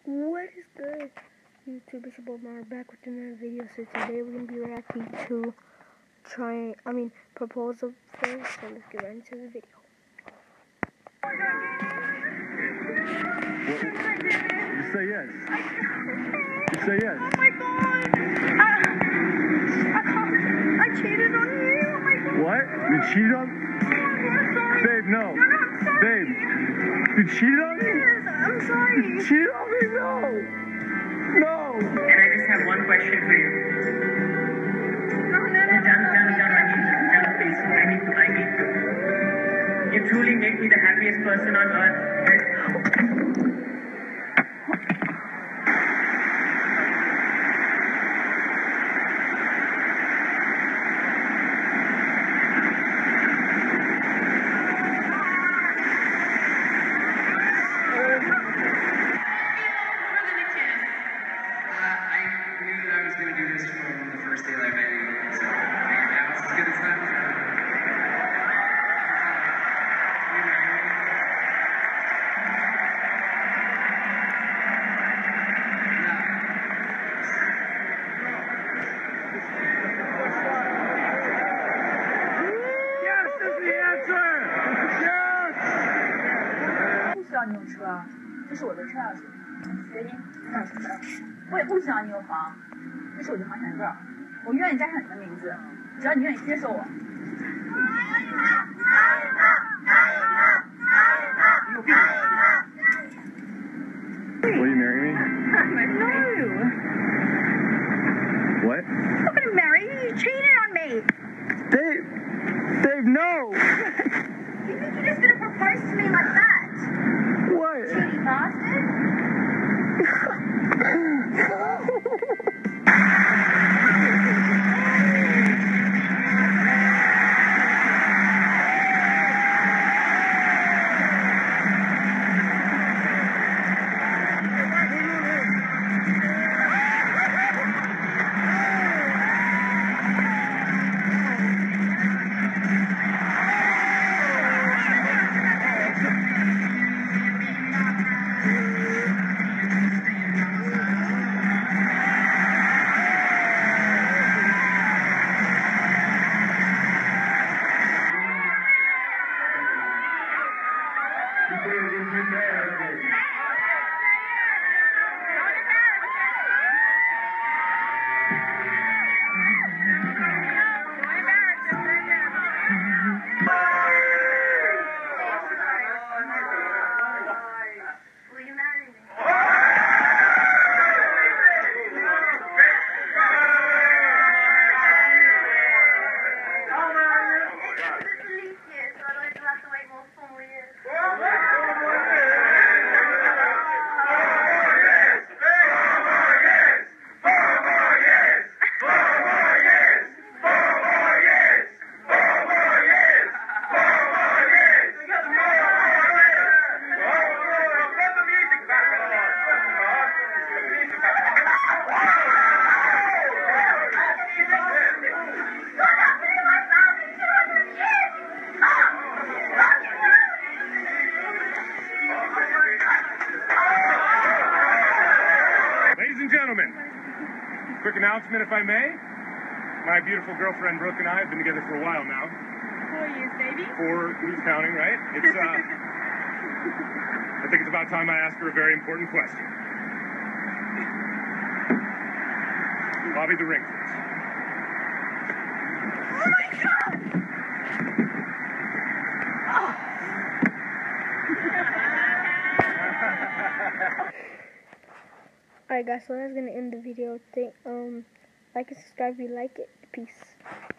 What is good, YouTube? It's your boy Mara back with another video. So today we're gonna be reacting to Proposal first. So let's get right into the video. You say yes. You say yes. Oh my god! I cheated on you. Oh my god. What? You cheated on? I'm sorry. Babe, no. No, I'm sorry. Babe, you cheated on me? Yes, I'm sorry. You cheated on me? No. No. And I just have one question for you. No. John, please. I need to. You truly make me the happiest person on earth. 你有车啊？这是我的车钥匙。别你干什么？我也不希望你有房，这是我的房产证。我愿意加上你的名字，只要你愿意接受我。 Will you marry me? No. What? I'm not gonna marry you. You cheated on me. Dave, no. You think you're just gonna propose to me like that? What? Cheating bastard. Quick announcement, if I may. My beautiful girlfriend Brooke and I have been together for a while now. 4 years, baby. 4, who's counting, right? It's I think it's about time I ask her a very important question. Bobby the ring, please. Oh my god! Alright guys, so that's gonna end the video. Like and subscribe if you like it. Peace.